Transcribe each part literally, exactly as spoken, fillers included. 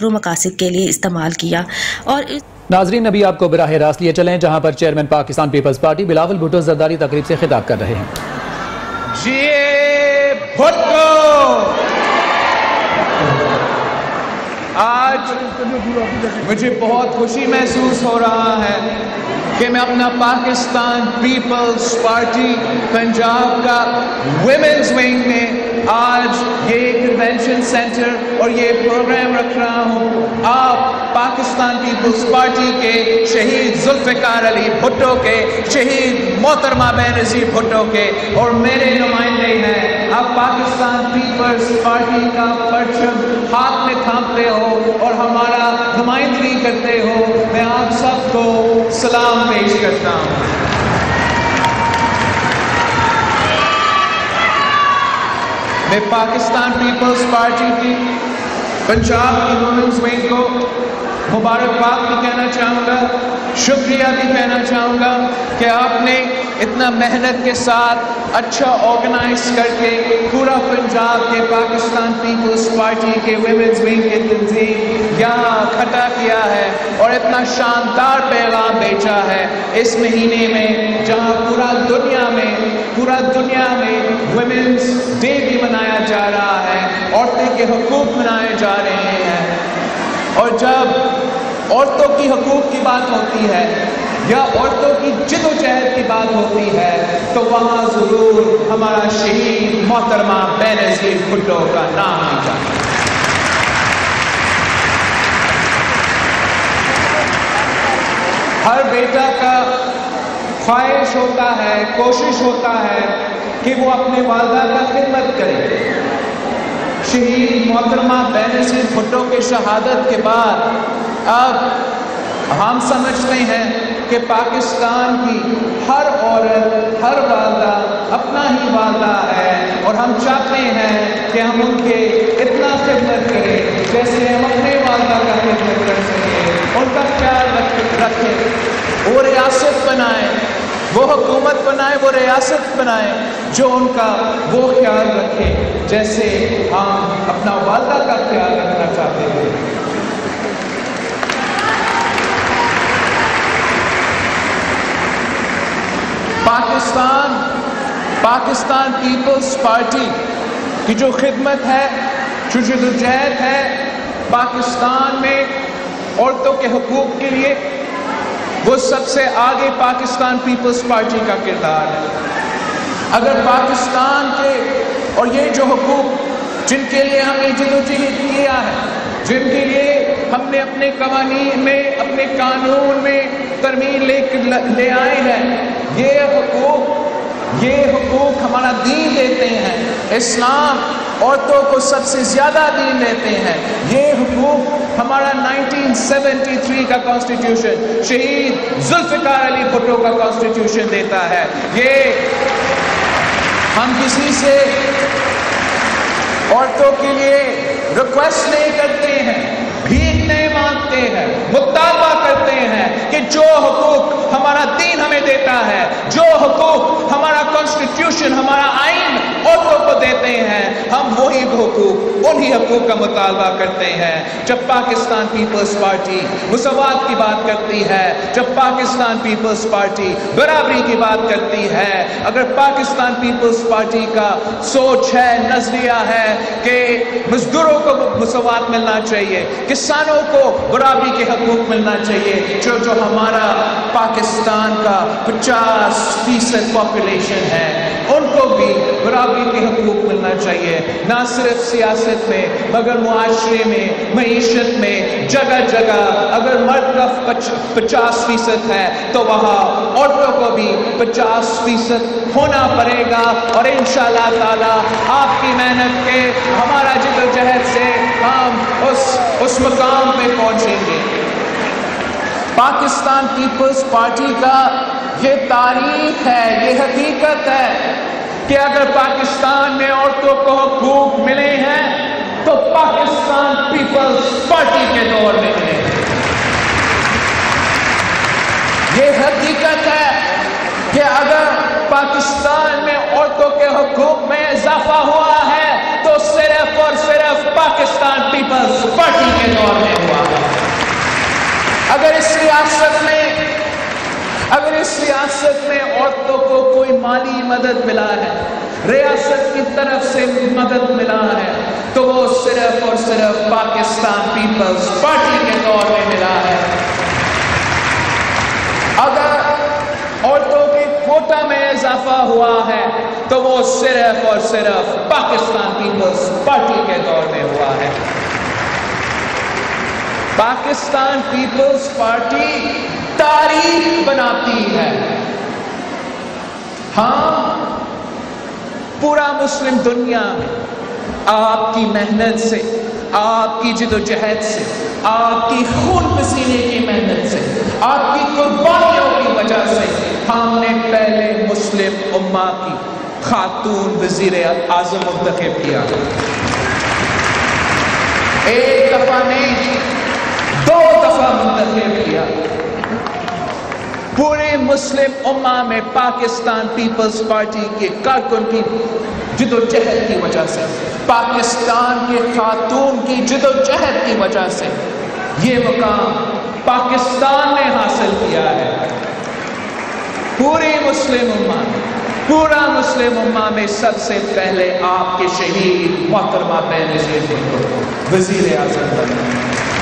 پرو مقاصد کے لیے استعمال کیا۔ اور ناظرین ابھی آپ کو براہ راست لیے چلیں جہاں پر chairman Pakistan Peoples Party Bilawal Bhutto Zardari تقریب سے خطاب کر رہے ہیں۔ جی بھٹو، آج مجھے بہت خوشی محسوس ہو رہا ہے کہ میں اپنا پاکستان پیپلز پارٹی پنجاب کا ویمنز ونگ میں آج یہ کنونشن سینٹر اور یہ پروگرام رکھ رہا ہوں۔ آپ پاکستان پیپلز پارٹی کے شہید ذوالفقار علی بھٹو کے، شہید محترمہ بینظیر بھٹو کے اور میرے نمائندے ہیں۔ آپ پاکستان پیپلز پارٹی کا پرچم ہاتھ میں تھامتے ہو اور ہمارا نمائندگی کرتے ہو۔ میں آپ سب کو سلام پیش کرتا ہوں۔ میں پاکستان پیپلز پارٹی کی پنجاب کی وومنز ونگ کو مبارکباد بھی کہنا چاہوں گا، شکریہ بھی کہنا چاہوں گا کہ آپ نے اتنا محنت کے ساتھ اچھا آرگنائز کر کے پورا پنجاب کے پاکستان پیپلز پارٹی کے ویمنز ونگ کے تنظیم یہاں اکٹھا کیا ہے اور اتنا شاندار پیغام بھیجا ہے اس مہینے میں جہاں پورا دنیا میں پورا دنیا میں ویمنز ڈے بھی منایا جا رہا ہے، عورتوں کے حقوق منائے جا رہے ہیں۔ اور جب عورتوں کی حقوق کی بات ہوتی ہے یا عورتوں کی جد و جہد کی بات ہوتی ہے تو وہاں ضرور ہمارا شہید محترمہ بینظیر بھٹو کا نام بھی جاتا ہے۔ ہر بیٹا کا خواہش ہوتا ہے، کوشش ہوتا ہے کہ وہ اپنے والدہ کا خدمت کرے۔ شہید محترمہ بینظیر بھٹو کے شہادت کے بعد اب ہم سمجھتے ہیں کہ پاکستان کی ہر عورت، ہر والدہ اپنا ہی والدہ ہے اور ہم چاہتے ہیں کہ ہم ان کے اتنا خدمت کریں جیسے ہم اپنے والدہ کا خدمت کر سکیں، ان کا خیال رکھیں، وہ ریاست بنائیں، وہ حکومت بنائیں، وہ ریاست بنائیں جو ان کا وہ خیال رکھے جیسے ہم اپنا والدہ کا خیال رکھنا چاہتے ہیں۔ پاکستان پاکستان پیپلز پارٹی کی جو خدمت ہے، جو جدوجہد ہے پاکستان میں عورتوں کے حقوق کے لیے، وہ سب سے آگے پاکستان پیپلز پارٹی کا کردار ہے۔ اگر پاکستان کے اور یہ جو حقوق جن کے لیے ہم نے جدوجہد کیا ہے، جن کے لیے ہم نے اپنے قوانین میں، اپنے قانون میں ترمیم لے لے آئے ہیں، یہ حقوق یہ حقوق ہمارا دین دیتے ہیں۔ اسلام عورتوں کو سب سے زیادہ دین دیتے ہیں۔ یہ حقوق ہمارا نائنٹین سیونٹی تھری کا کانسٹیٹیوشن، شہید ذوالفقار علی بھٹو کا کانسٹیٹیوشن دیتا ہے۔ یہ ہم کسی سے عورتوں کے لیے ریکویسٹ نہیں کرتے ہیں، بھیک نہیں مانگتے ہیں، مطالبہ کرتے ہیں کہ جو حقوق ہمارا دین ہمیں دیتا ہے، جو حقوق ہمارا کانسٹیٹیوشن، ہمارا آئین عورتوں کو دیتے ہیں، ہم وہی حقوق، انہی حقوق کا مطالبہ کرتے ہیں۔ جب پاکستان پیپلز پارٹی مساوات کی بات کرتی ہے، جب پاکستان پیپلز پارٹی برابری کی بات کرتی ہے، اگر پاکستان پیپلز پارٹی کا سوچ ہے، نظریہ ہے کہ مزدوروں کو مساوات ملنا چاہیے، کسانوں کو برابری کے حقوق ملنا چاہیے، جو جو ہمارا پاکستان کا پچاس فیصد پاپولیشن ہے ان کو بھی برابری کے حقوق ملنا چاہیے، نہ صرف سیاست میں مگر معاشرے میں، معیشت میں، جگہ جگہ اگر مرد کا پچاس فیصد ہے تو وہاں عورتوں کو بھی پچاس فیصد ہونا پڑے گا، اور انشاءاللہ تعالی آپ کی محنت کے، ہمارا جدوجہد سے ہم اس اس مقام پہ پہنچیں گے۔ پاکستان پیپلز پارٹی کا یہ تاریخ ہے، یہ حقیقت ہے کہ اگر پاکستان میں عورتوں کو حقوق ملے ہیں تو پاکستان پیپلز پارٹی کے دور میں ملے ہیں۔ یہ حقیقت ہے کہ اگر پاکستان میں عورتوں کے حقوق میں اضافہ ہوا ہے تو صرف اور صرف پاکستان پیپلز پارٹی کے دور میں ریاست میں عورتوں کو کوئی مالی مدد ملا ہے، ریاست کی طرف سے مدد ملا ہے، تو وہ صرف اور صرف پاکستان پیپلز پارٹی کے دور میں ملا ہے۔ اگر عورتوں کے کوٹا میں اضافہ ہوا ہے تو وہ صرف اور صرف پاکستان پیپلز پارٹی کے دور میں ہوا ہے۔ پاکستان پیپلز پارٹی تاریخ بناتی ہے۔ ہاں، پورا مسلم دنیا میں آپ کی محنت سے، آپ کی جدوجہد سے، آپ کی خون پسینے کی محنت سے، آپ کی قربانیوں کی وجہ سے ہم نے پہلے مسلم امہ کی خاتون وزیر اعظم منتخب کیا۔ ایک دفعہ نہیں، دو دفعہ منتخب کیا۔ پورے مسلم امہ میں پاکستان پیپلز پارٹی کے کارکن کی جدوجہد کی وجہ سے، پاکستان کے خاتون کی جدوجہد کی وجہ سے یہ مقام پاکستان نے حاصل کیا ہے۔ پوری مسلم امہ میں، پورا مسلم امہ میں سب سے پہلے آپ کے شہید محترمہ بینظیر بھٹو وزیر اعظم بنے۔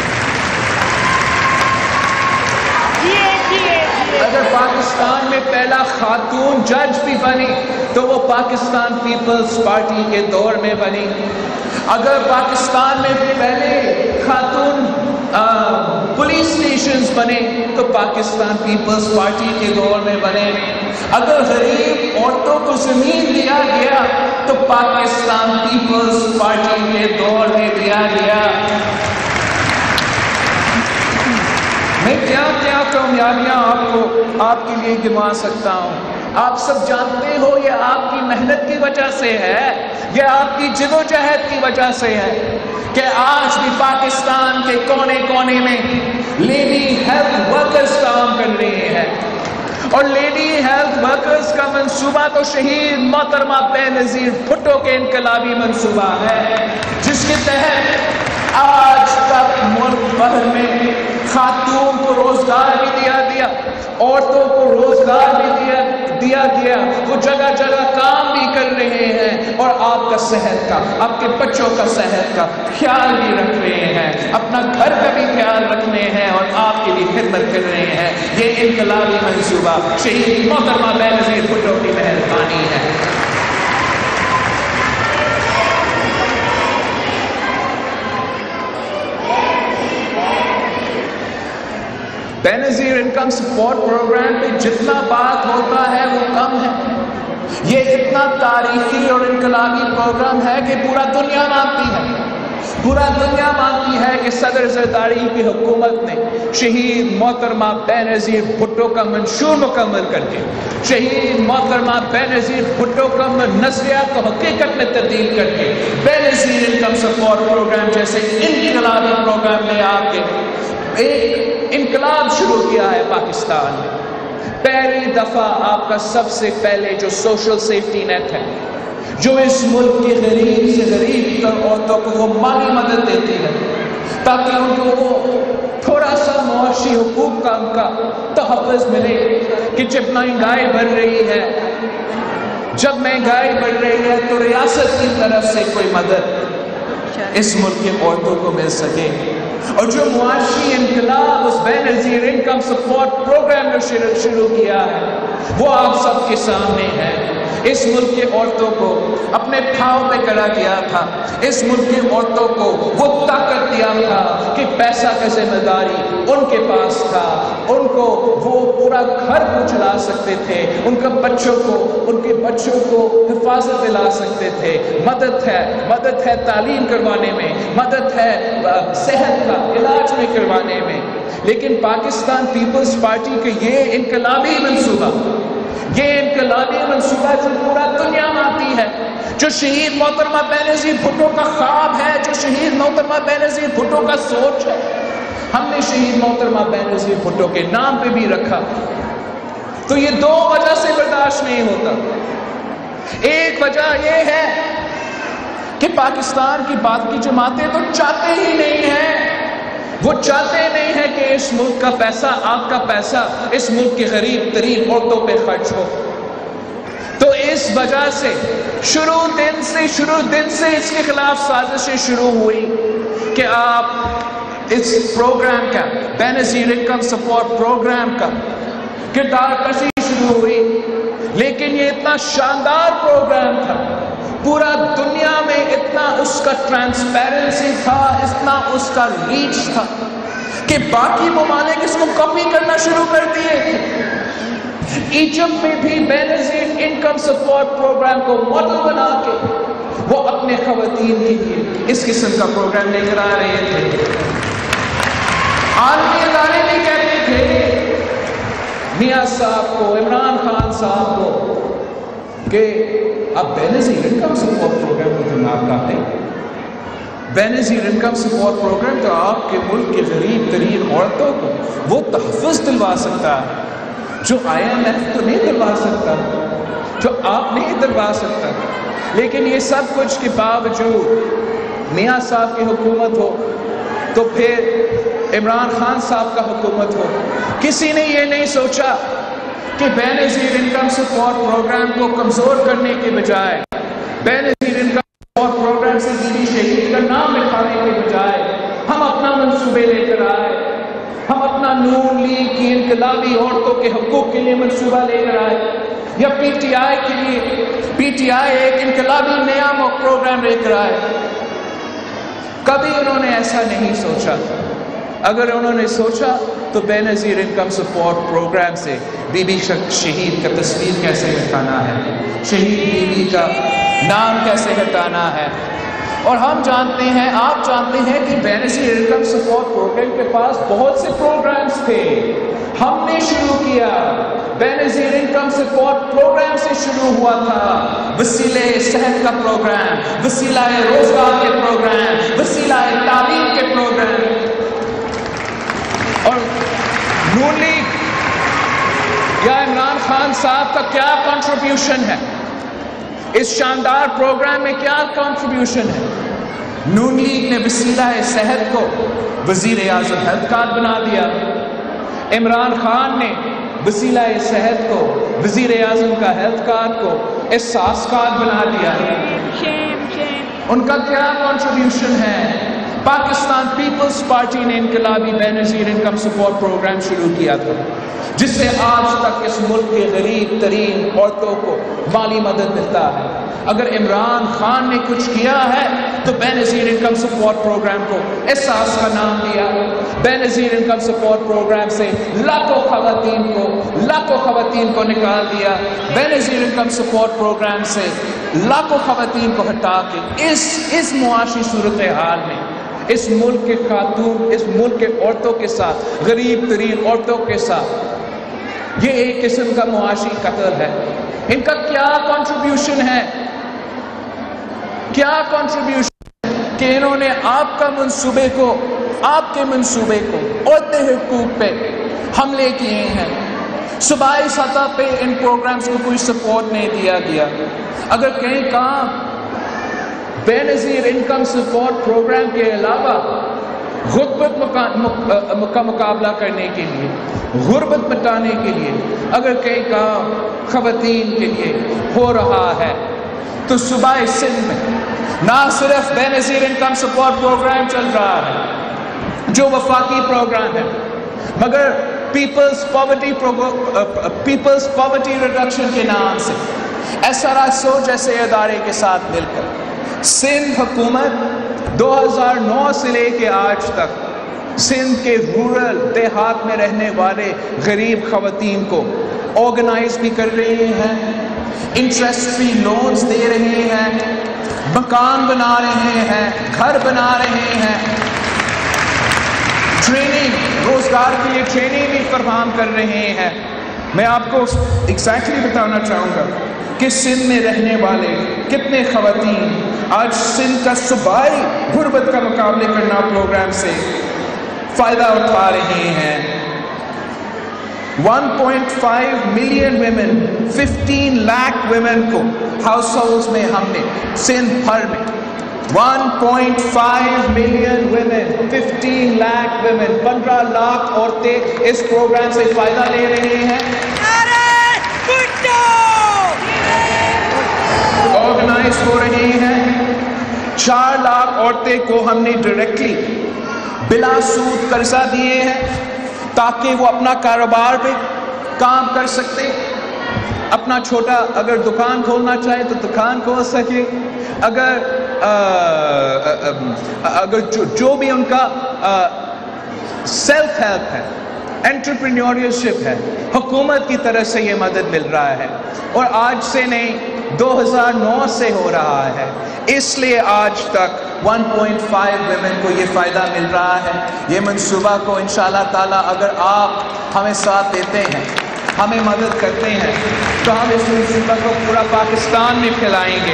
اگر پاکستان میں پہلا خاتون جج بھی بنی تو وہ پاکستان پیپلز پارٹی کے دور میں بنی۔ اگر پاکستان میں پہلے خاتون پولیس اسٹیشنز بنے تو پاکستان پیپلز پارٹی کے دور میں بنے۔ اگر غریب عورتوں کو زمین دیا گیا تو پاکستان پیپلز پارٹی کے دور میں دیا گیا۔ میں کیا کیا کامیابیاں آپ کو آپ کے لیے گنوا سکتا ہوں۔ آپ سب جانتے ہو یہ آپ کی محنت کی وجہ سے ہے، یہ آپ کی جدوجہد کی وجہ سے ہے کہ آج بھی پاکستان کے کونے کونے میں لیڈی ہیلتھ ورکرز کام کر رہے ہیں، اور لیڈی ہیلتھ ورکرز کا منصوبہ تو شہید محترمہ بینظیر بھٹو کے انقلابی منصوبہ ہے، جس کے تحت آج تک ملک بھر میں خاتون کو روزگار بھی دیا دیا عورتوں کو روزگار بھی دیا دیا گیا وہ جگہ جگہ کام بھی کر رہے ہیں، اور آپ کا صحت کا، آپ کے بچوں کا صحت کا خیال بھی رکھ رہے ہیں، اپنا گھر کا بھی خیال رکھنے ہیں، اور آپ کے لیے خدمت کر رہے ہیں۔ یہ انقلابی منصوبہ شہید محترمہ بینظیر بھٹو کی مہربانی ہے۔ بینظیر انکم سپورٹ پروگرام پہ جتنا بات ہوتا ہے وہ کم ہے۔ یہ اتنا تاریخی اور انقلابی پروگرام ہے کہ پورا دنیا مانتی ہے، پورا دنیا مانتی ہے کہ صدر زرداری کی حکومت نے شہید محترمہ بینظیر بھٹو کا منشور مکمل کر کے، شہید محترمہ بینظیر بھٹو کا نظریات کو حقیقت میں تبدیل کر کے بینظیر انکم سپورٹ پروگرام جیسے انقلابی پروگرام لے آ کے ایک انقلاب شروع کیا ہے پاکستان میں۔ پہلی دفعہ آپ کا سب سے پہلے جو سوشل سیفٹی نیٹ ہے، جو اس ملک کے غریب سے غریب تر عورتوں کو وہ مالی مدد دیتی ہے تاکہ ان کو وہ تھوڑا سا معاشی حقوق کا ان کا تحفظ ملے کہ جب مہنگائی بڑھ رہی ہے جب مہنگائی بڑھ رہی ہے تو ریاست کی طرف سے کوئی مدد اس ملک کے عورتوں کو مل سکے۔ اور جو معاشی انقلاب اس بینظیر انکم سپورٹ پروگرام نے شروع کیا ہے وہ آپ سب کے سامنے ہے۔ اس ملک کے عورتوں کو اپنے پھاؤں پہ کھڑا کیا تھا، اس ملک کی عورتوں کو وہ طاقت دیا تھا کہ پیسہ کا ذمہ داری ان کے پاس تھا، ان کو وہ پورا گھر کو چلا سکتے تھے، ان کے بچوں کو ان کے بچوں کو حفاظت دلا سکتے تھے۔ مدد ہے مدد ہے تعلیم کروانے میں، مدد ہے صحت کا علاج میں کروانے میں۔ لیکن پاکستان پیپلز پارٹی کے یہ انقلابی منصوبہ یہ انقلابی منصوبہ جو پورا دنیا مانتی ہے، جو شہید محترمہ بینظیر بھٹو کا خواب ہے، جو شہید محترمہ بینظیر بھٹو کا سوچ ہے، ہم نے شہید محترمہ بینظیر بھٹو کے نام پہ بھی رکھا، تو یہ دو وجہ سے برداشت نہیں ہوتا۔ ایک وجہ یہ ہے کہ پاکستان کی باقی جماعتیں تو چاہتے ہی نہیں ہیں وہ چاہتے نہیں ہیں کہ اس ملک کا پیسہ، آپ کا پیسہ اس ملک کی غریب ترین عورتوں پہ خرچ ہو۔ تو اس وجہ سے شروع دن سے شروع دن سے اس کے خلاف سازشیں شروع ہوئی کہ آپ اس پروگرام کا، بے نظیر انکم سپورٹ پروگرام کا کردار کشی شروع ہوئی۔ لیکن یہ اتنا شاندار پروگرام تھا، پورا دنیا میں اتنا اس کا ٹرانسپیرنسی تھا، اتنا اس کا ریچ تھا کہ باقی ممالک اس کو کاپی کرنا شروع کر دیے تھے۔ ایجپٹ میں بھی Benazir income support programme کو ماڈل بنا کے وہ اپنے خواتین کے لیے اس قسم کا پروگرام لے کر آ رہے تھے۔ عالمی ادارے بھی کہتے تھے میاں صاحب کو، عمران خان صاحب کو، کہ اب بے نظیر انکم سپورٹ پروگرام کو جناب کہتے ہیں۔ بے نظیر انکم سپورٹ پروگرام تو آپ کے ملک کے غریب ترین عورتوں کو وہ تحفظ دلوا سکتا ہے جو آئی ایم ایف تو نہیں دلوا سکتا، جو آپ نہیں دلوا سکتا۔ لیکن یہ سب کچھ کے باوجود میاں صاحب کی حکومت ہو تو پھر عمران خان صاحب کا حکومت ہو، کسی نے یہ نہیں سوچا کہ بے نظیر انکم سپورٹ پروگرام کو کمزور کرنے کے بجائے، Benazir income support programme سے بی بی شہید کا نام لکھانے کے بجائے ہم اپنا منصوبے لے کر آئے، ہم اپنا نون لیگ کی انقلابی عورتوں کے حقوق کے لیے منصوبہ لے کر آئے، یا پی ٹی آئی کے لیے پی ٹی آئی ایک انقلابی نیا پروگرام لے کر آئے۔ کبھی انہوں نے ایسا نہیں سوچا۔ اگر انہوں نے سوچا تو Benazir income support programme سے بی بی شہید کا تصویر کیسے ہٹانا ہے، شہید بی بی کا نام کیسے ہٹانا ہے۔ اور ہم جانتے ہیں، آپ جانتے ہیں کہ بے نظیر انکم سپورٹ پروگرام کے پاس بہت سے پروگرامز تھے۔ ہم نے شروع کیا، بے نظیر انکم سپورٹ پروگرام سے شروع ہوا تھا، وسیلہ صحت کا پروگرام، وسیلہ روزگار کے پروگرام، وسیلہ تعلیم کے پروگرام۔ اور نون لیگ یا عمران خان صاحب کا کیا کنٹریبیوشن ہے اس شاندار پروگرام میں؟ کیا کنٹریبیوشن ہے؟ نون لیگ نے وسیلہ صحت کو وزیر اعظم ہیلتھ کارڈ بنا دیا، عمران خان نے وسیلہ صحت کو، وزیر اعظم کا ہیلتھ کارڈ کو احساس کارڈ بنا دیا۔ ان کا کیا کنٹریبیوشن ہے؟ پاکستان پیپلز پارٹی نے انقلابی بے نظیر انکم سپورٹ پروگرام شروع کیا تھا، جس سے آج تک اس ملک کے غریب ترین عورتوں کو مالی مدد ملتا ہے۔ اگر عمران خان نے کچھ کیا ہے تو Benazir income support programme کو احساس کا نام دیا۔ بے نظیر انکم سپورٹ پروگرام سے لاکھوں خواتین کو لاکھوں خواتین کو نکال دیا۔ بے نظیر انکم سپورٹ پروگرام سے لاکھوں خواتین کو ہٹا کے اس اس معاشی صورتحال میں اس ملک کے خاتون، اس ملک کے عورتوں کے ساتھ، غریب ترین عورتوں کے ساتھ یہ ایک قسم کا معاشی قتل ہے۔ ان کا کیا کنٹریبیوشن ہے؟ کیا کنٹریبیوشن کہ انہوں نے آپ کا منصوبے کو، آپ کے منصوبے کو، عورتیں حقوق پہ حملے کیے ہیں۔ صوبائی سطح پہ ان پروگرامز کو کوئی سپورٹ نہیں دیا گیا۔ اگر کہیں کہاں بے نظیر انکم سپورٹ پروگرام کے علاوہ غربت کا مقابلہ کرنے کے لیے، غربت مٹانے کے لیے اگر کئی کام خواتین کے لیے ہو رہا ہے تو صوبائی سندھ میں نہ صرف بے نظیر انکم سپورٹ پروگرام چل رہا ہے جو وفاقی پروگرام ہے، مگر people's poverty people's poverty reduction کے نام سے ایس آر آئی سو جیسے ادارے کے ساتھ مل کر سندھ حکومت دو ہزار نو سے لے کے آج تک سندھ کے رورل دیہات میں رہنے والے غریب خواتین کو آرگنائز بھی کر رہے ہیں، انٹرسٹ فری لونز دے رہے ہیں، مکان بنا رہے ہیں، گھر بنا رہے ہیں، ٹریننگ، روزگار کے لیے ٹریننگ بھی فراہم کر رہے ہیں۔ میں آپ کو ایگزیکٹلی بتانا چاہوں گا کہ سندھ میں رہنے والے کتنے خواتین آج سندھ کا صوبائی غربت کا مقابلے کرنا پروگرام سے فائدہ اٹھا رہے ہیں۔ One point five million women, fifteen lakh women کو ہاؤس ہولڈز میں ہم نے سندھ بھر میں one point five million women, fifteen lakh women, पंद्रह लाख औरतें इस प्रोग्राम से फायदा ले रही हैं। ऑर्गेनाइज हो रही हैं। चार लाख औरतें को हमने डायरेक्टली बिला सूद कर्जा दिए हैं ताकि वो अपना कारोबार पे काम कर सकते, अपना छोटा अगर दुकान खोलना चाहे तो दुकान खोल सके, अगर आ, आ, आ, अगर जो, जो भी उनका सेल्फ हेल्प है, एंटरप्रेन्योरशिप है, हुकूमत की तरफ से ये मदद मिल रहा है। और आज से नहीं, दो हज़ार नौ से हो रहा है, इसलिए आज तक one point five वुमेन को ये फ़ायदा मिल रहा है। ये मंसूबा को इंशाअल्लाह ताला अगर आप हमें साथ देते हैं, हमें मदद करते हैं, तो हम इस मंसूबा को पूरा पाकिस्तान में फैलाएंगे।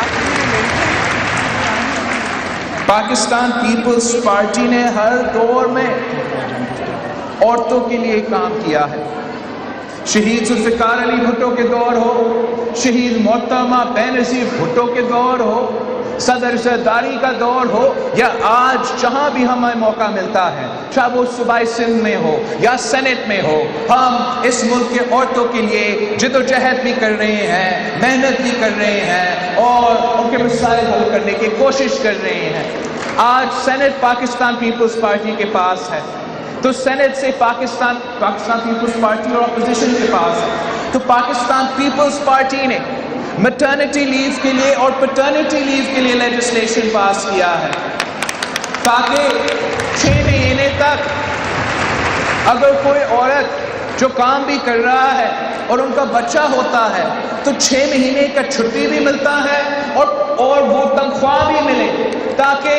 पाकिस्तान पीपल्स पार्टी ने हर दौर में औरतों के लिए काम किया है। शहीद जुल्फ़िकार अली भुट्टो के दौर हो, शहीद मोहतरमा बेनज़ीर भुट्टो के दौर हो, सदर ज़रदारी का दौर हो, या आज जहां भी हमें मौका मिलता है, चाहे वो सूबाई सिंध में हो या सेनेट में हो, हम इस मुल्क के औरतों के लिए जिद्दोजहद भी कर रहे हैं, मेहनत भी कर रहे हैं और उनके मसाइल हल करने की कोशिश कर रहे हैं। आज सेनेट पाकिस्तान पीपल्स पार्टी के पास है, तो सेनेट से पाकिस्तान पाकिस्तान पीपल्स पार्टी और अपोजिशन के पास है, तो पाकिस्तान पीपल्स पार्टी ने मैटरनिटी लीव के लिए और पैटर्निटी लीव के लिए लेजिस्लेशन पास किया है, ताकि छः महीने तक अगर कोई औरत जो काम भी कर रहा है और उनका बच्चा होता है तो छः महीने का छुट्टी भी मिलता है और और वो तनख्वाह भी मिले, ताकि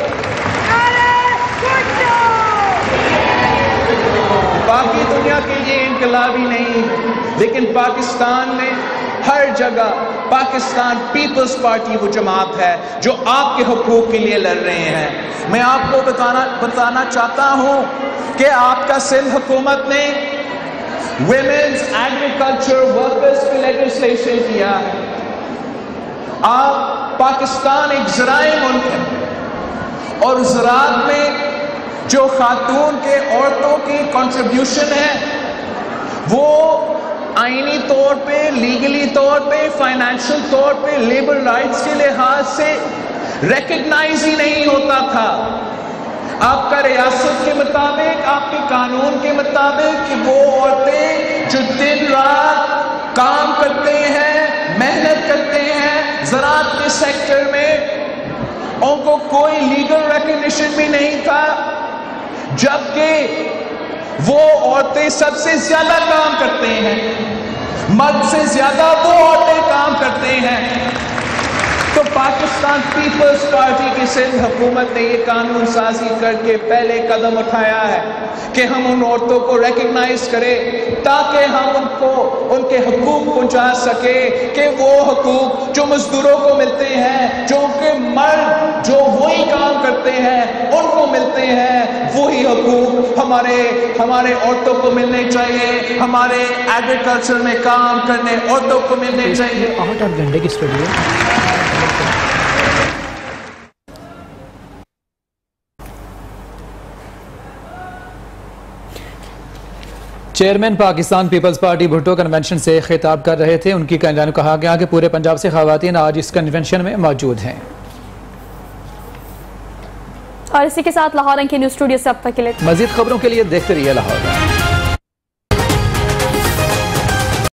बाकी दुनिया के ये इनकलाबी नहीं है, लेकिन पाकिस्तान में हर जगह पाकिस्तान पीपल्स पार्टी वो जमात है जो आपके हुकूक के लिए लड़ रहे हैं। मैं आपको बताना बताना चाहता हूँ कि आपका सिंध हुकूमत ने विमेंस एग्रीकल्चर वर्कर्स की लेजिस्लेशन किया है। आप पाकिस्तान एक ज़राई मुल्क है और ज़राअत में जो खातून के औरतों की कंट्रीब्यूशन है वो आईनी तौर पे, लीगली तौर पे, फाइनेंशियल तौर पे, लेबर राइट्स के लिहाज से रिकग्नाइज ही नहीं होता था। आपका रियासत के मुताबिक, आपके कानून के मुताबिक कि वो औरतें जो दिन रात काम करते हैं, मेहनत करते हैं ज़राअत के सेक्टर में, उनको कोई लीगल रिकग्निशन भी नहीं था, जबकि वो औरतें सबसे ज्यादा काम करते हैं, मर्द से ज्यादा वो औरतें काम करते हैं। तो पाकिस्तान पीपल्स पार्टी की सिंध हुकूमत ने ये कानून साजी करके पहले कदम उठाया है कि हम उन औरतों को रिकग्नाइज करें, ताकि हम उनको उनके हुकूक पहुंचा सके कि वो हुकूक जो मजदूरों को मिलते हैं, जो उनके मर्द जो वही काम करते हैं उनको मिलते हैं, वही हुकूक हमारे हमारे औरतों को मिलने चाहिए, हमारे एग्रीकल्चर में काम करने औरतों को मिलने चाहिए। आठ आठ घंटे की study chairman Pakistan Peoples Party Bhutto convention से खिताब कर रहे थे। उनकी कहने कहा गया कि पूरे पंजाब से खवातीन आज इस कन्वेंशन में मौजूद हैं। और इसी के साथ लाहौर के न्यूज़ स्टूडियो से अब तक के लिए मजीद खबरों के लिए देखते रहिए लाहौर।